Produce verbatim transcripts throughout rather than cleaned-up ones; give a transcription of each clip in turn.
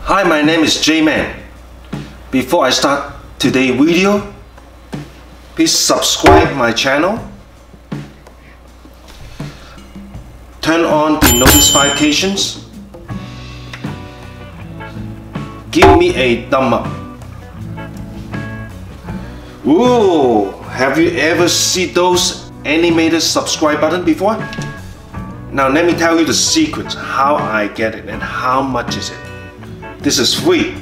Hi, my name is J-Man. Before I start today's video, please subscribe my channel. Turn on the notifications. Give me a thumb up. Ooh, have you ever seen those animated subscribe button before? Now let me tell you the secret how I get it and how much is it. This is free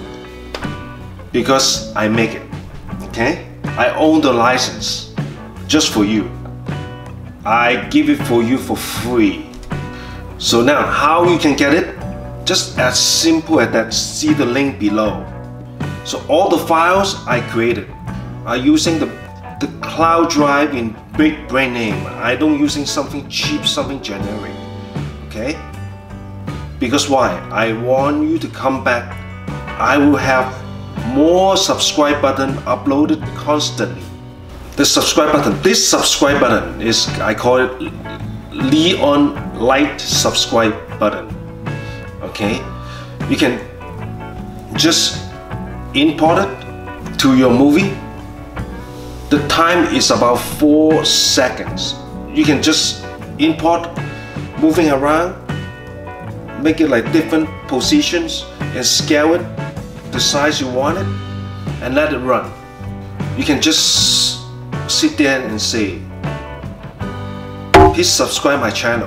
because I make it, okay? I own the license just for you. I give it for you for free. So now how you can get it? Just as simple as that, see the link below. So all the files I created are using the, the cloud drive in big brand name. I don't using something cheap, something generic, okay? Because why? I want you to come back. I will have more subscribe button uploaded constantly. The subscribe button, this subscribe button is, I call it Leon Light subscribe button. Okay, you can just import it to your movie. The time is about four seconds. You can just import, moving around, make it like different positions and scale it the size you want it and let it run. You can just sit there and say, please subscribe my channel,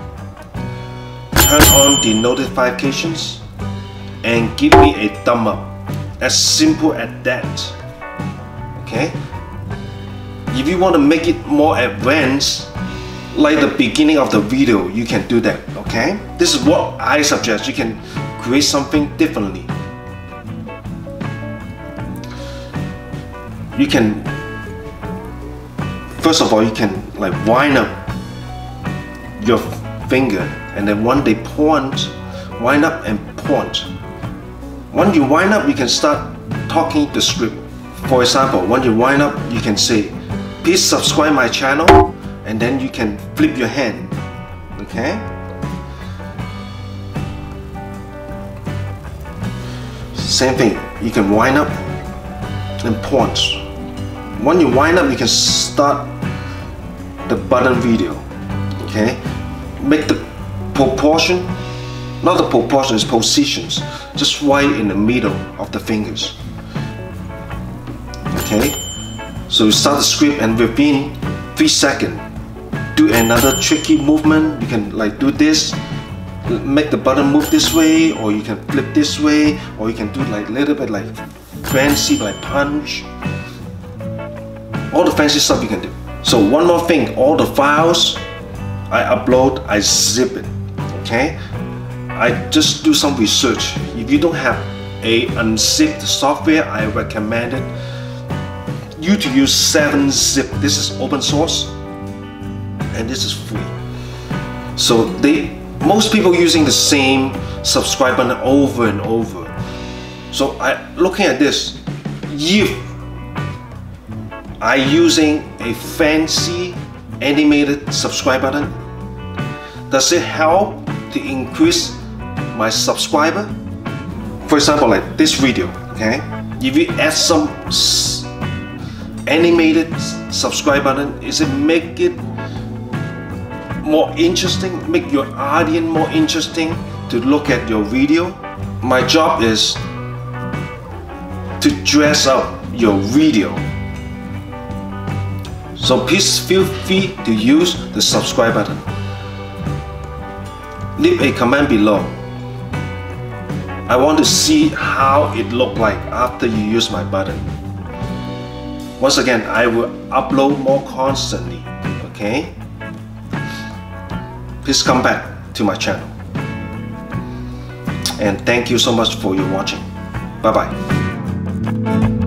turn on the notifications and give me a thumb up. As simple as that. Okay, if you want to make it more advanced, like the beginning of the video, you can do that. Okay, this is what I suggest. You can create something differently. You can, first of all, you can like wind up your finger and then one day point, wind up and point. When you wind up, you can start talking the script. For example, when you wind up, you can say, please subscribe my channel, and then you can flip your hand. Okay? Same thing, you can wind up and point. When you wind up, you can start the button video. Okay? Make the proportion, not the proportion, it's positions, just right in the middle of the fingers. Okay? So you start the script and within three seconds, do another tricky movement. You can like do this, make the button move this way, or you can flip this way, or you can do like a little bit like fancy like punch. All the fancy stuff you can do. So one more thing, all the files I upload, I zip it. Okay, I just do some research. If you don't have a unzipped software, I recommend it you to use seven zip. This is open source and this is free. So they most people using the same subscribe button over and over. So I looking at this, if I using a fancy animated subscribe button, does it help to increase my subscriber? For example, like this video, okay? If you add some animated subscribe button, is it make it more interesting, make your audience more interesting to look at your video? My job is to dress up your video. So please feel free to use the subscribe button. Leave a comment below. I want to see how it look like after you use my button. Once again, I will upload more constantly, okay? Please come back to my channel. And thank you so much for your watching. Bye bye.